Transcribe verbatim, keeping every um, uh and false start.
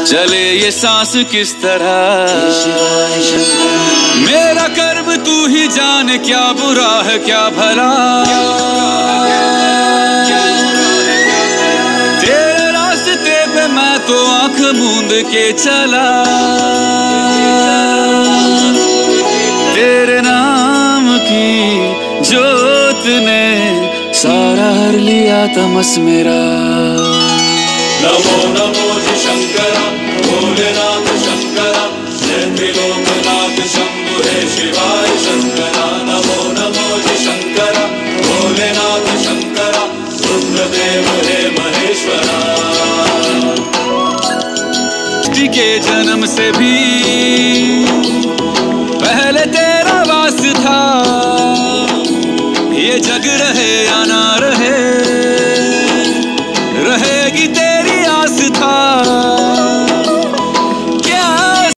चले ये सांस किस तरह, मेरा कर्म तू ही जाने, क्या बुरा है क्या भला। तेरे रास्ते पे मैं तो आंख मूंद के चला, तेरे नाम की जोत ने सारा हर लिया तमस मेरा। नमो नमो जी शंकरा, भोलेनाथ शंकरा, जय त्रिलोकनाथ शंभु हे शिवाय शंकरा। नमो नमो जी शंकरा, भोलेनाथ शंकरा, रुद्रदेव हे महेश्वरा। के जन्म से भी